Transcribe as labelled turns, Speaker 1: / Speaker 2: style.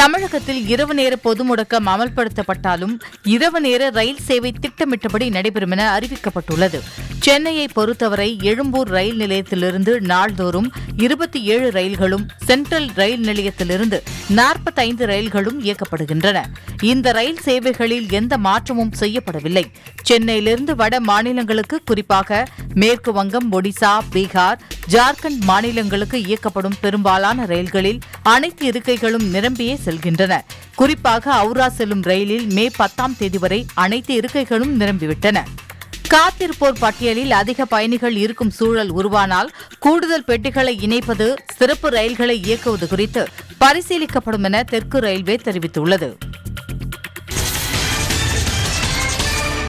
Speaker 1: தமிழகத்தில் இரவு நேர பொது முடக்கம் அமல்படுத்தப்பட்டாலும் இரவு நேர ரயில் சேவை திட்டமிட்டபடி நடைபெறும் என அறிவிக்கப்பட்டுள்ளது. சென்னையை பொறுத்தவரை எழும்பூர் ரயில் நிலையத்திலிருந்து நாள்தோறும் 27 ரயில்களும், சென்ட்ரல் ரயில் நிலையத்திலிருந்து 45 ரயில்களும் இயக்கப்படுகின்றன. இந்த ரயில் சேவைகளில் எந்த மாற்றமும் செய்யப்படவில்லை. சென்னையிலிருந்து வட மாநிலங்களுக்கு, குறிப்பாக மேற்கு வங்கம், ஒடிசா, பீகார், ஜார்க்கண்ட் மாநிலங்களுக்கு இயக்கப்படும் பெரும்பாலான ரயில்களில் அனைத்து இருக்கைகளும் நிரம்பியே செல்கின்றன. குறிப்பாக ஹவுரா செல்லும் ரயிலில் மே 10ஆம் தேதி வரை அனைத்து இருக்கைகளும் நிரம்பிவிட்டன. காத்திருப்போர் பட்டியலில் அதிக பயணிகள் இருக்கும் சூழல் உருவானால் கூடுதல் பெட்டிகளை இணைப்பது, சிறப்பு ரயில்களை இயக்குவது குறித்து பரிசீலிக்கப்படும் என தெற்கு ரயில்வே தெரிவித்துள்ளது.